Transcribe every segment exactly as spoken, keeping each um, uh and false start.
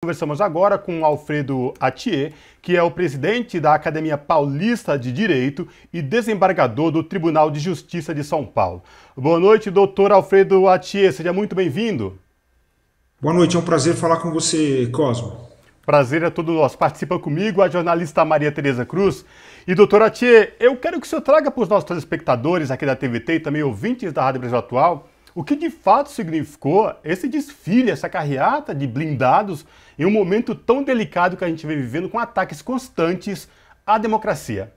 conversamos agora com Alfredo Atier, que é o presidente da Academia Paulista de Direito e desembargador do Tribunal de Justiça de São Paulo. Boa noite, doutor Alfredo Atier, seja muito bem-vindo. Boa noite, é um prazer falar com você, Cosmo. Prazer é todo nosso. Participa comigo a jornalista Maria Tereza Cruz. E, doutor Atier, eu quero que o senhor traga para os nossos telespectadores aqui da T V T e também ouvintes da Rádio Brasil Atual o que de fato significou esse desfile, essa carreata de blindados em um momento tão delicado que a gente vem vivendo com ataques constantes à democracia.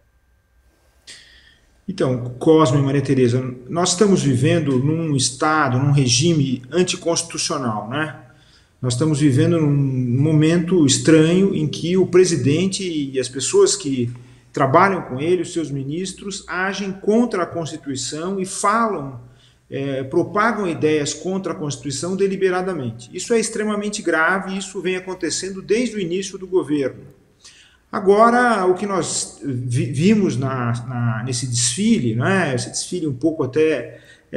Então, Cosme e Maria Tereza, nós estamos vivendo num estado, num regime anticonstitucional, né? Nós estamos vivendo num momento estranho em que o presidente e as pessoas que trabalham com ele, os seus ministros, agem contra a Constituição e falam É, propagam ideias contra a Constituição deliberadamente. Isso é extremamente grave e isso vem acontecendo desde o início do governo. Agora, o que nós vi, vimos na, na, nesse desfile, né, esse desfile um pouco até,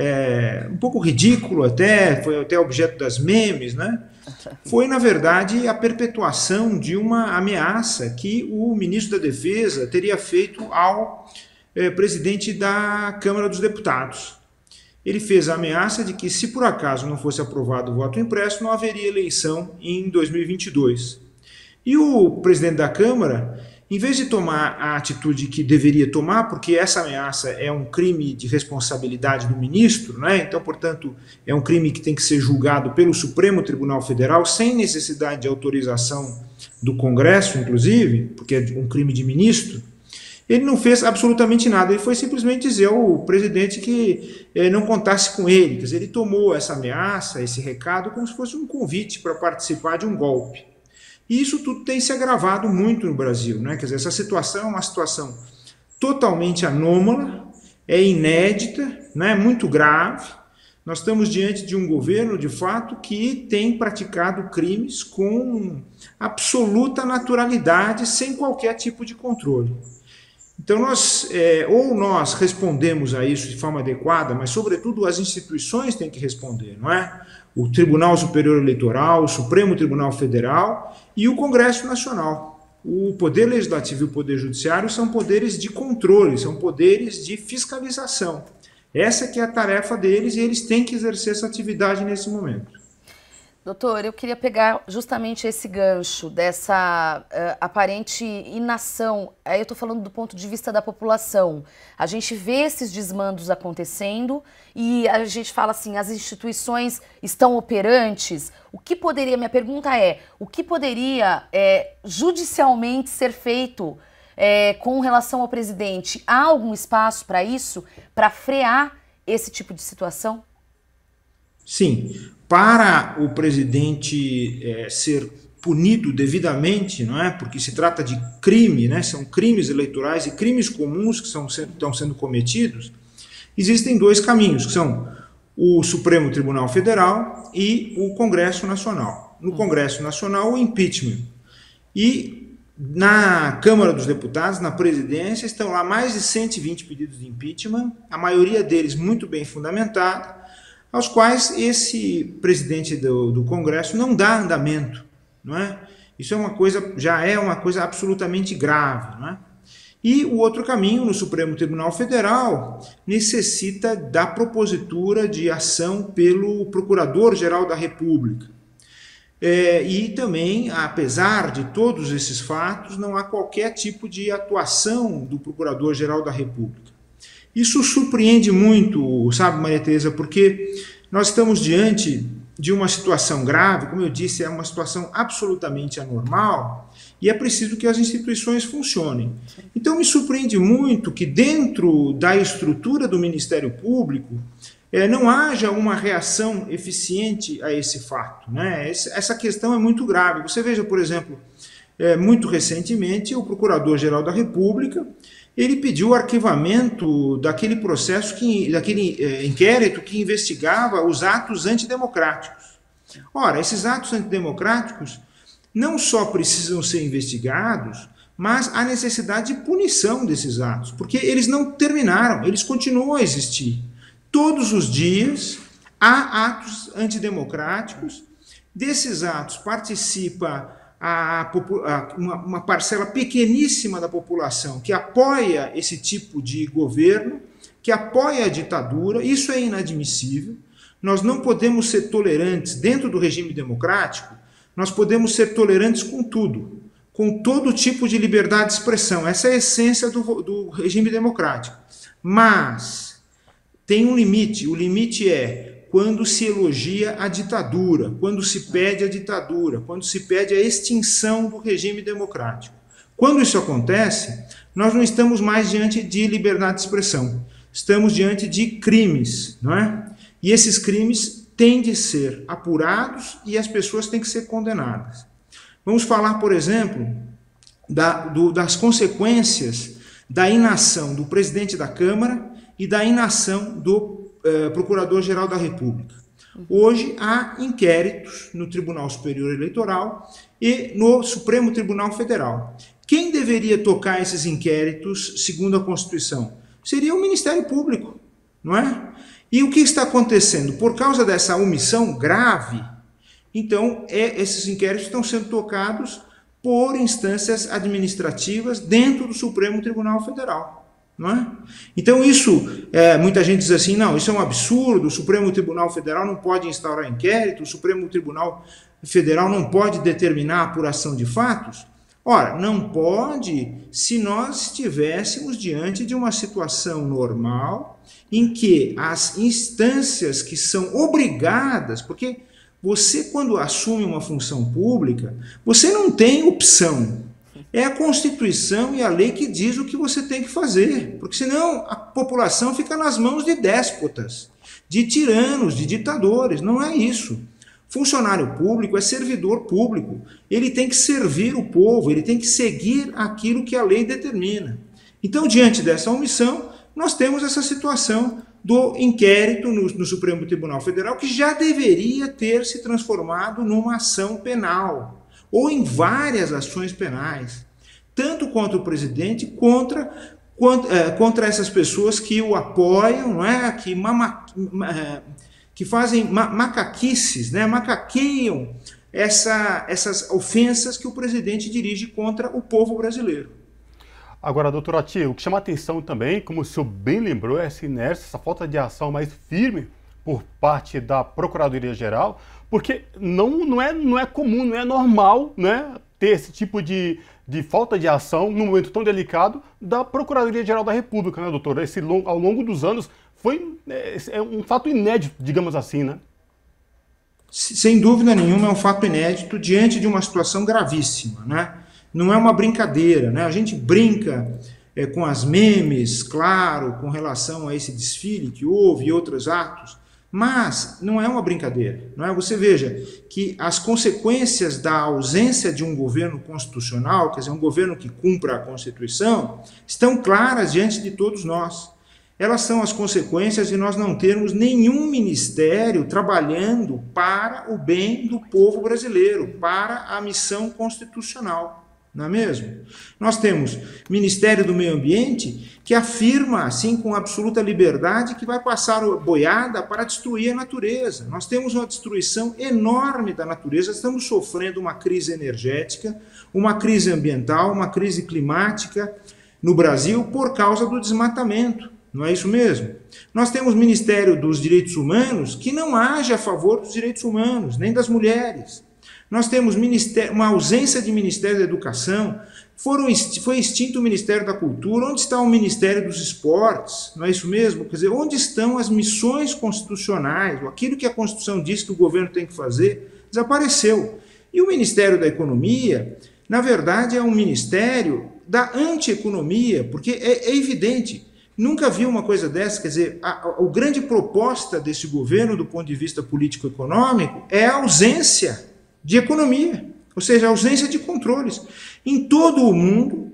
é, um pouco ridículo até, foi até objeto das memes, né, foi, na verdade, a perpetuação de uma ameaça que o ministro da Defesa teria feito ao é, presidente da Câmara dos Deputados. Ele fez a ameaça de que, se por acaso não fosse aprovado o voto impresso, não haveria eleição em dois mil e vinte e dois. E o presidente da Câmara, em vez de tomar a atitude que deveria tomar, porque essa ameaça é um crime de responsabilidade do ministro, né? Então, portanto, é um crime que tem que ser julgado pelo Supremo Tribunal Federal, sem necessidade de autorização do Congresso, inclusive, porque é um crime de ministro. Ele não fez absolutamente nada, ele foi simplesmente dizer ao presidente que eh, não contasse com ele. Quer dizer, ele tomou essa ameaça, esse recado, como se fosse um convite para participar de um golpe. E isso tudo tem se agravado muito no Brasil, né? Quer dizer, essa situação é uma situação totalmente anômala, é inédita, né? Muito grave. Nós estamos diante de um governo, de fato, que tem praticado crimes com absoluta naturalidade, sem qualquer tipo de controle. Então, nós, é, ou nós respondemos a isso de forma adequada, mas, sobretudo, as instituições têm que responder, não é? O Tribunal Superior Eleitoral, o Supremo Tribunal Federal e o Congresso Nacional. O Poder Legislativo e o Poder Judiciário são poderes de controle, são poderes de fiscalização. Essa que é a tarefa deles e eles têm que exercer essa atividade nesse momento. Doutor, eu queria pegar justamente esse gancho dessa uh, aparente inação. Aí eu estou falando do ponto de vista da população. A gente vê esses desmandos acontecendo e a gente fala assim, as instituições estão operantes. O que poderia, minha pergunta é, o que poderia é, judicialmente ser feito é, com relação ao presidente? Há algum espaço para isso, para frear esse tipo de situação? Sim. Para o presidente é, ser punido devidamente, não é? Porque se trata de crime, né? São crimes eleitorais e crimes comuns que são, estão sendo cometidos, existem dois caminhos, que são o Supremo Tribunal Federal e o Congresso Nacional. No Congresso Nacional, o impeachment. E na Câmara dos Deputados, na presidência, estão lá mais de cento e vinte pedidos de impeachment, a maioria deles muito bem fundamentada, aos quais esse presidente do, do Congresso não dá andamento, não é? Isso é uma coisa, já é uma coisa absolutamente grave, não é? E o outro caminho, no Supremo Tribunal Federal, necessita da propositura de ação pelo Procurador-Geral da República. É, e também, apesar de todos esses fatos, não há qualquer tipo de atuação do Procurador-Geral da República. Isso surpreende muito, sabe, Maria Tereza, porque nós estamos diante de uma situação grave, como eu disse, é uma situação absolutamente anormal e é preciso que as instituições funcionem. Então me surpreende muito que dentro da estrutura do Ministério Público é, não haja uma reação eficiente a esse fato, né? Essa questão é muito grave. Você veja, por exemplo, é, muito recentemente o Procurador-Geral da República ele pediu o arquivamento daquele processo, que, daquele é, inquérito que investigava os atos antidemocráticos. Ora, esses atos antidemocráticos não só precisam ser investigados, mas há necessidade de punição desses atos, porque eles não terminaram, eles continuam a existir. Todos os dias há atos antidemocráticos, desses atos participa a, a, uma, uma parcela pequeníssima da população que apoia esse tipo de governo, que apoia a ditadura. Isso é inadmissível. Nós não podemos ser tolerantes dentro do regime democrático, nós podemos ser tolerantes com tudo, com todo tipo de liberdade de expressão. Essa é a essência do, do regime democrático. Mas tem um limite. O limite é quando se elogia a ditadura, quando se pede a ditadura, quando se pede a extinção do regime democrático. Quando isso acontece, nós não estamos mais diante de liberdade de expressão. Estamos diante de crimes, não é? E esses crimes têm de ser apurados e as pessoas têm que ser condenadas. Vamos falar, por exemplo, da, do, das consequências da inação do presidente da Câmara e da inação do eh, Procurador-Geral da República. Hoje há inquéritos no Tribunal Superior Eleitoral e no Supremo Tribunal Federal. Quem deveria tocar esses inquéritos, segundo a Constituição? Seria o Ministério Público, não é? E o que está acontecendo? Por causa dessa omissão grave, então é, esses inquéritos estão sendo tocados por instâncias administrativas dentro do Supremo Tribunal Federal. Não é? Então isso, é, muita gente diz assim, não, isso é um absurdo, o Supremo Tribunal Federal não pode instaurar inquérito, o Supremo Tribunal Federal não pode determinar a apuração de fatos. Ora, não pode se nós estivéssemos diante de uma situação normal em que as instâncias que são obrigadas, porque você quando assume uma função pública, você não tem opção. É a Constituição e a lei que diz o que você tem que fazer, porque senão a população fica nas mãos de déspotas, de tiranos, de ditadores. Não é isso. Funcionário público é servidor público. Ele tem que servir o povo, ele tem que seguir aquilo que a lei determina. Então, diante dessa omissão, nós temos essa situação do inquérito no, no Supremo Tribunal Federal, que já deveria ter se transformado numa ação penal, ou em várias ações penais, tanto contra o presidente, contra, contra, é, contra essas pessoas que o apoiam, não é? que, mama, é, que fazem ma, macaquices, né? macaqueiam essa, essas ofensas que o presidente dirige contra o povo brasileiro. Agora, doutor Ati, o que chama atenção também, como o senhor bem lembrou, é essa inércia, essa falta de ação mais firme por parte da Procuradoria-Geral, porque não, não, é, não é comum, não é normal, né, ter esse tipo de, de falta de ação num momento tão delicado da Procuradoria-Geral da República, né, doutor? Esse, ao longo dos anos foi é, é um fato inédito, digamos assim, né? Sem dúvida nenhuma é um fato inédito diante de uma situação gravíssima, né? Não é uma brincadeira, né? A gente brinca é, com as memes, claro, com relação a esse desfile que houve e outros atos, mas não é uma brincadeira, não é? Você veja que as consequências da ausência de um governo constitucional, quer dizer, um governo que cumpra a Constituição, estão claras diante de todos nós. Elas são as consequências de nós não termos nenhum ministério trabalhando para o bem do povo brasileiro, para a missão constitucional. Não é mesmo? Nós temos Ministério do Meio Ambiente que afirma, assim, com absoluta liberdade, que vai passar a boiada para destruir a natureza. Nós temos uma destruição enorme da natureza, estamos sofrendo uma crise energética, uma crise ambiental, uma crise climática no Brasil por causa do desmatamento. Não é isso mesmo? Nós temos Ministério dos Direitos Humanos que não age a favor dos direitos humanos, nem das mulheres. Nós temos uma ausência de Ministério da Educação, foram, foi extinto o Ministério da Cultura, onde está o Ministério dos Esportes, não é isso mesmo? Quer dizer, onde estão as missões constitucionais, aquilo que a Constituição diz que o governo tem que fazer, desapareceu. E o Ministério da Economia, na verdade, é um ministério da anti-economia, porque é, é evidente, nunca vi uma coisa dessa, quer dizer, a, a, a grande proposta desse governo, do ponto de vista político-econômico, é a ausência de economia, ou seja, a ausência de controles. Em todo o mundo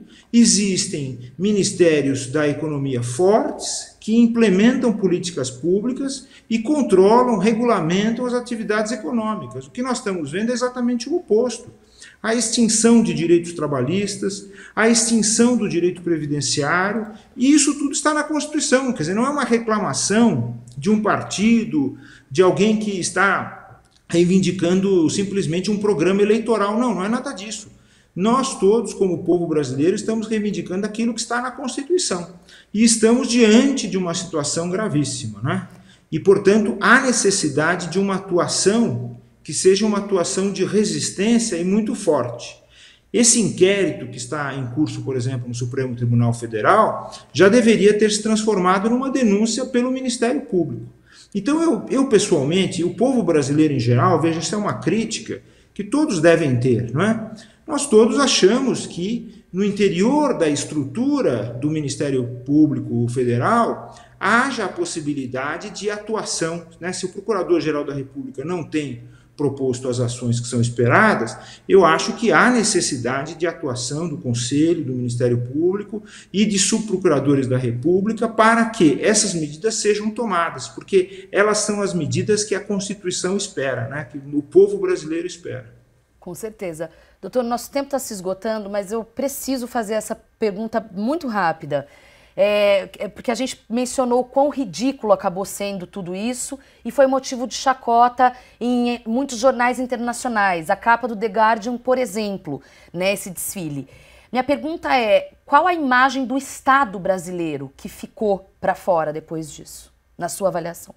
existem ministérios da economia fortes que implementam políticas públicas e controlam, regulamentam as atividades econômicas. O que nós estamos vendo é exatamente o oposto. A extinção de direitos trabalhistas, a extinção do direito previdenciário, e isso tudo está na Constituição, quer dizer, não é uma reclamação de um partido, de alguém que está reivindicando simplesmente um programa eleitoral. Não, não é nada disso. Nós todos, como povo brasileiro, estamos reivindicando aquilo que está na Constituição. E estamos diante de uma situação gravíssima, né? E, portanto, há necessidade de uma atuação que seja uma atuação de resistência e muito forte. Esse inquérito que está em curso, por exemplo, no Supremo Tribunal Federal, já deveria ter se transformado numa denúncia pelo Ministério Público. Então, eu, eu pessoalmente, e o povo brasileiro em geral, veja, isso é uma crítica que todos devem ter, não é? Nós todos achamos que no interior da estrutura do Ministério Público Federal haja a possibilidade de atuação, né? Se o Procurador-Geral da República não tem proposto as ações que são esperadas, eu acho que há necessidade de atuação do Conselho, do Ministério Público e de subprocuradores da República para que essas medidas sejam tomadas, porque elas são as medidas que a Constituição espera, né? Que o povo brasileiro espera. Com certeza. Doutor, nosso tempo está se esgotando, mas eu preciso fazer essa pergunta muito rápida. É, é porque a gente mencionou o quão ridículo acabou sendo tudo isso e foi motivo de chacota em muitos jornais internacionais. A capa do The Guardian, por exemplo, né, esse desfile. Minha pergunta é, qual a imagem do Estado brasileiro que ficou para fora depois disso, na sua avaliação?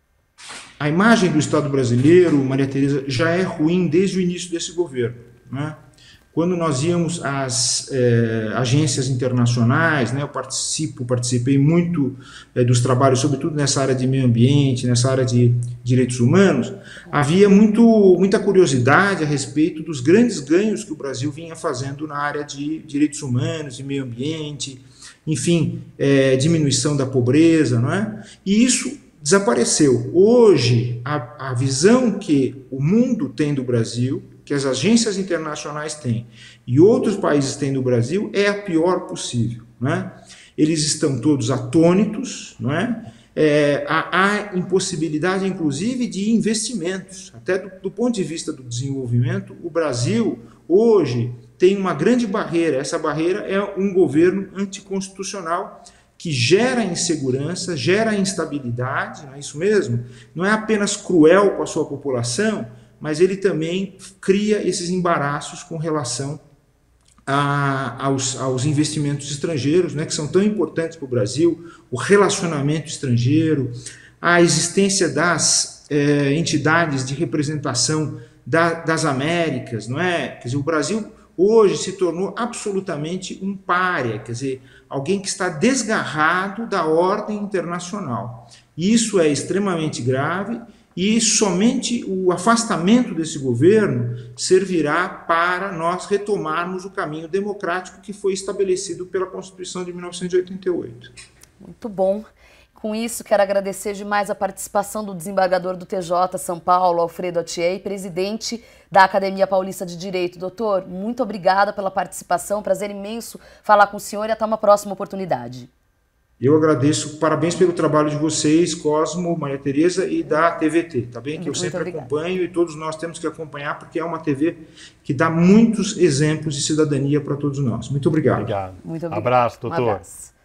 A imagem do Estado brasileiro, Maria Tereza, já é ruim desde o início desse governo, né? Quando nós íamos às eh, agências internacionais, né, eu participo, participei muito eh, dos trabalhos, sobretudo nessa área de meio ambiente, nessa área de direitos humanos, havia muito, muita curiosidade a respeito dos grandes ganhos que o Brasil vinha fazendo na área de direitos humanos e meio ambiente, enfim, eh, diminuição da pobreza, não é? E isso desapareceu. Hoje, a, a visão que o mundo tem do Brasil, que as agências internacionais têm e outros países têm do Brasil, é a pior possível, né? Eles estão todos atônitos, não é? É, há, há impossibilidade, inclusive, de investimentos. Até do, do ponto de vista do desenvolvimento, o Brasil, hoje, tem uma grande barreira. Essa barreira é um governo anticonstitucional que gera insegurança, gera instabilidade, não é isso mesmo? Não é apenas cruel com a sua população, mas ele também cria esses embaraços com relação a, aos, aos investimentos estrangeiros, né, que são tão importantes para o Brasil, o relacionamento estrangeiro, a existência das eh, entidades de representação da, das Américas, não é? Quer dizer, o Brasil hoje se tornou absolutamente um pária, quer dizer, alguém que está desgarrado da ordem internacional. Isso é extremamente grave. E somente o afastamento desse governo servirá para nós retomarmos o caminho democrático que foi estabelecido pela Constituição de mil novecentos e oitenta e oito. Muito bom. Com isso, quero agradecer demais a participação do desembargador do T J São Paulo, Alfredo Atier, presidente da Academia Paulista de Direito. Doutor, muito obrigada pela participação, prazer imenso falar com o senhor e até uma próxima oportunidade. Eu agradeço, parabéns pelo trabalho de vocês, Cosmo, Maria Tereza e da T V T, tá bem? Que eu sempre acompanho e todos nós temos que acompanhar porque é uma T V que dá muitos exemplos de cidadania para todos nós. Muito obrigado. Obrigado. Muito obrigado. Abraço, doutor. Um abraço.